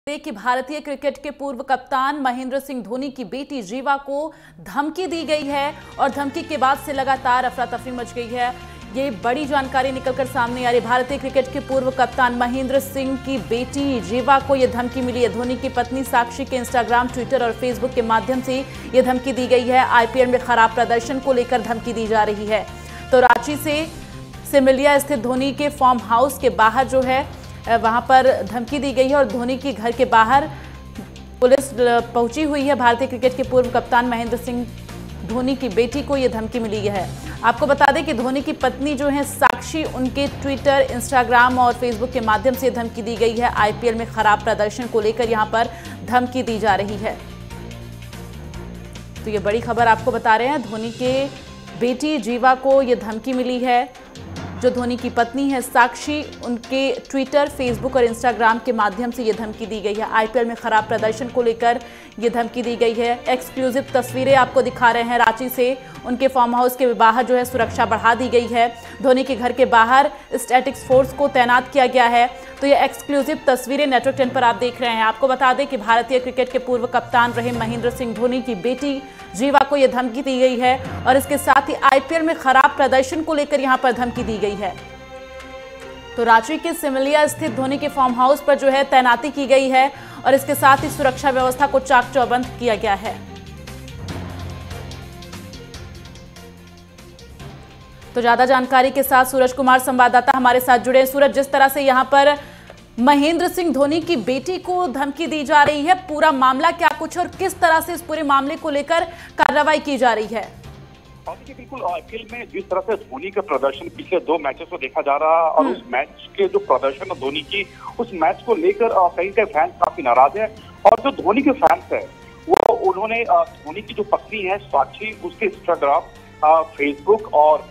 कि भारतीय क्रिकेट के पूर्व कप्तान महेंद्र सिंह धोनी की बेटी जीवा को धमकी दी गई है और धमकी के बाद से लगातार अफरा तफरी मच गई है। ये बड़ी जानकारी निकलकर सामने आ रही। भारतीय क्रिकेट के पूर्व कप्तान महेंद्र सिंह की बेटी जीवा को यह धमकी मिली है। धोनी की पत्नी साक्षी के इंस्टाग्राम, ट्विटर और फेसबुक के माध्यम से यह धमकी दी गई है। आईपीएल में खराब प्रदर्शन को लेकर धमकी दी जा रही है। तो रांची से सिमलिया स्थित धोनी के फार्म हाउस के बाहर जो है वहां पर धमकी दी गई है और धोनी के घर के बाहर पुलिस पहुंची हुई है। भारतीय क्रिकेट के पूर्व कप्तान महेंद्र सिंह धोनी की बेटी को यह धमकी मिली है। आपको बता दें कि धोनी की पत्नी जो है साक्षी, उनके ट्विटर, इंस्टाग्राम और फेसबुक के माध्यम से धमकी दी गई है। आईपीएल में खराब प्रदर्शन को लेकर यहां पर धमकी दी जा रही है। तो ये बड़ी खबर आपको बता रहे हैं। धोनी के बेटी जीवा को यह धमकी मिली है। जो धोनी की पत्नी है साक्षी, उनके ट्विटर, फेसबुक और इंस्टाग्राम के माध्यम से ये धमकी दी गई है। आईपीएल में खराब प्रदर्शन को लेकर ये धमकी दी गई है। एक्सक्लूसिव तस्वीरें आपको दिखा रहे हैं रांची से। उनके फार्म हाउस के बाहर जो है सुरक्षा बढ़ा दी गई है। धोनी के घर के बाहर स्टैटिक्स फोर्स को तैनात किया गया है। तो ये एक्सक्लूसिव तस्वीरें नेटवर्क 10 पर आप देख रहे हैं। आपको बता दें कि भारतीय क्रिकेट के पूर्व कप्तान रहे महेंद्र सिंह धोनी की बेटी जीवा को यह धमकी दी गई है और इसके साथ ही आईपीएल में खराब प्रदर्शन को लेकर यहां पर धमकी दी गई है। तो रांची के सिमलिया स्थित धोनी के फार्म हाउस पर जो है तैनाती की गई है और इसके साथ ही सुरक्षा व्यवस्था को चाक चौबंद किया गया है। तो ज्यादा जानकारी के साथ सूरज कुमार संवाददाता हमारे साथ जुड़े। सूरज, जिस तरह से यहां पर महेंद्र सिंह धोनी की बेटी को धमकी दी जा रही है, पूरा मामला क्या कुछ और किस तरह से इस पूरे मामले को लेकर कार्रवाई की जा रही है? बिल्कुल, आईपीएल में जिस तरह से धोनी का प्रदर्शन पिछले 2 मैचेस में देखा जा रहा है और उस मैच के जो प्रदर्शन है धोनी की, उस मैच को लेकर कहीं कहीं फैंस काफी नाराज है। और जो धोनी के फैंस है वो उन्होंने धोनी की जो पत्नी है साक्षी, उसके इंस्टाग्राम, फेसबुक और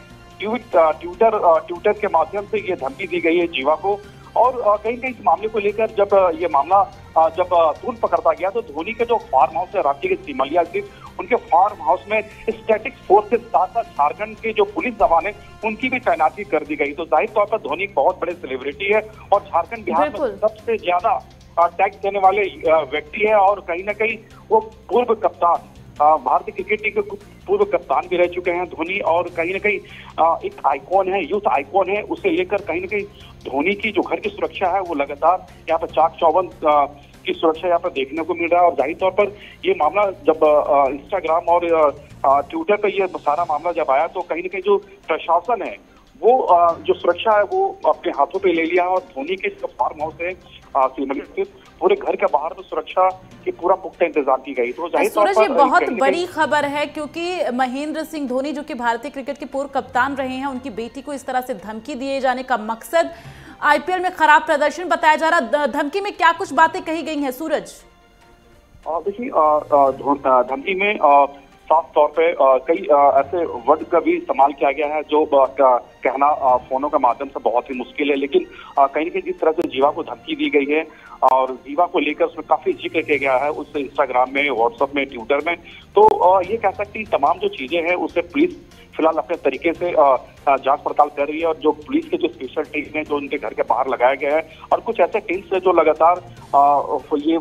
ट्विटर के माध्यम से ये धमकी दी गई है जीवा को। और कहीं कहीं इस मामले को लेकर जब ये मामला तूल पकड़ता गया तो धोनी के जो फार्म हाउस है रांची के सिमलिया स्थित, उनके फार्म हाउस में स्टैटिक फोर्स के साथ साथ झारखंड के जो पुलिस जवान है उनकी भी तैनाती कर दी गई। तो जाहिर तौर पर धोनी बहुत बड़े सेलिब्रिटी है और झारखंड बिहार में सबसे ज्यादा टैक्स देने वाले व्यक्ति है और कहीं ना कहीं वो पूर्व कप्तान, भारतीय क्रिकेट टीम के पूर्व कप्तान भी रह चुके हैं धोनी और कहीं ना कहीं एक आइकॉन है, यूथ आइकॉन है। उसे लेकर कहीं ना कहीं धोनी की जो घर की सुरक्षा है वो लगातार यहाँ पर चाक चौबंद की सुरक्षा यहाँ पर देखने को मिल रहा है। और जाहिर तौर पर ये मामला जब इंस्टाग्राम और ट्विटर पर ये सारा मामला जब आया तो कहीं ना कहीं जो प्रशासन है वो जो सुरक्षा है वो अपने हाथों पे ले लिया और धोनी के जो फार्म हाउस है सिमलिया, पूरे घर के बाहर तो सुरक्षा की पूरा पुख्ता इंतजाम की गई। तो जाहिर तौर पर ये बहुत बड़ी खबर है क्योंकि महेंद्र सिंह धोनी जो कि भारतीय क्रिकेट के पूर्व कप्तान रहे हैं, उनकी बेटी को इस तरह से धमकी दिए जाने का मकसद आईपीएल में खराब प्रदर्शन बताया जा रहा। धमकी में क्या कुछ बातें कही गई हैं सूरज? देखिए, धमकी में साफ तौर पे कई ऐसे वर्ड का भी इस्तेमाल किया गया है जो कहना फोनों के माध्यम से बहुत ही मुश्किल है। लेकिन कहीं ना कहीं जिस तरह से जीवा को धमकी दी गई है और जीवा को लेकर उसमें काफी जिक्र किया गया है उस इंस्टाग्राम में, व्हाट्सएप में, ट्विटर में, तो ये कह सकती तमाम जो चीजें हैं उससे पुलिस फिलहाल अपने तरीके से जांच पड़ताल कर रही है। और जो पुलिस के जो स्पेशल टीम है जो उनके घर के बाहर लगाया गया है और कुछ ऐसे टीम्स है जो लगातार ये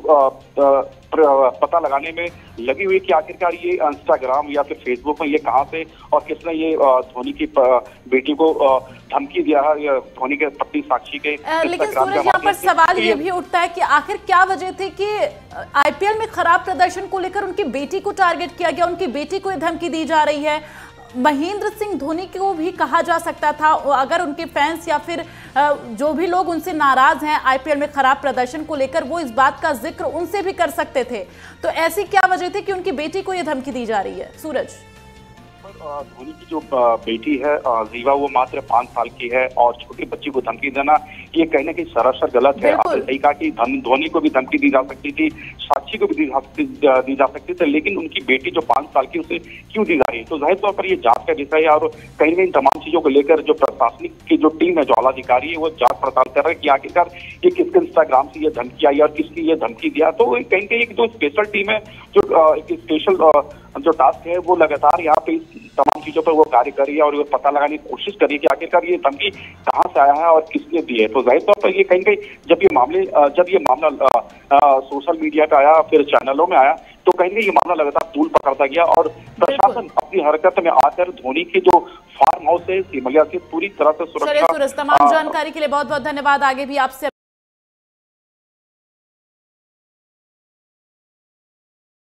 पता लगाने में लगी हुई कि आखिरकार ये इंस्टाग्राम या फिर फेसबुक में ये कहां से और किसने ये धोनी की बेटी को धमकी दिया है, धोनी के पत्नी साक्षी के। लेकिन सूरज, यहाँ पर सवाल ये भी उठता है कि आखिर क्या वजह थी कि आईपीएल में खराब प्रदर्शन को लेकर उनकी बेटी को टारगेट किया गया, उनकी बेटी को धमकी दी जा रही है। महेंद्र सिंह धोनी को भी कहा जा सकता था, अगर उनके फैंस या फिर जो भी लोग उनसे नाराज हैं आईपीएल में खराब प्रदर्शन को लेकर, वो इस बात का जिक्र उनसे भी कर सकते थे। तो ऐसी क्या वजह थी कि उनकी बेटी को यह धमकी दी जा रही है? सूरज, धोनी की जो बेटी है जीवा, वो मात्र 5 साल की है और छोटी बच्ची को धमकी देना ये कहीं ना कहीं सरासर गलत है। आपने सही कहा कि धोनी को भी धमकी दी जा सकती थी, साक्षी को भी दी जा सकती थी, लेकिन उनकी बेटी जो 5 साल की उसे क्यों दी जा रही है? तो जाहिर तौर पर ये जांच का विषय है और कहीं ना इन तमाम चीजों को लेकर जो प्रशासनिक की जो टीम है, जो आला अधिकारी है, वो जांच पड़ताल कर रहे हैं कि आखिरकार ये किसके इंस्टाग्राम से ये धमकी आई और किसकी ये धमकी दिया। तो कहीं कहीं एक जो स्पेशल टीम है जो एक स्पेशल जो टास्क है वो लगातार यहाँ पे इस तमाम चीजों पर वो कार्य कर रही है और ये पता लगाने की कोशिश कर रही है कि आखिरकार ये धमकी कहाँ से आया है और किसने दी है। तो जाहिर तौर पर ये कहीं कहीं जब ये मामला सोशल मीडिया पे आया, फिर चैनलों में आया, तो कहीं ये मामला लगातार तूल पकड़ता गया और प्रशासन अपनी हरकत में आकर धोनी की जो फार्म हाउस है सिमलिया से पूरी तरह से सुरक्षा। तमाम जानकारी के लिए बहुत बहुत धन्यवाद। आगे भी आपसे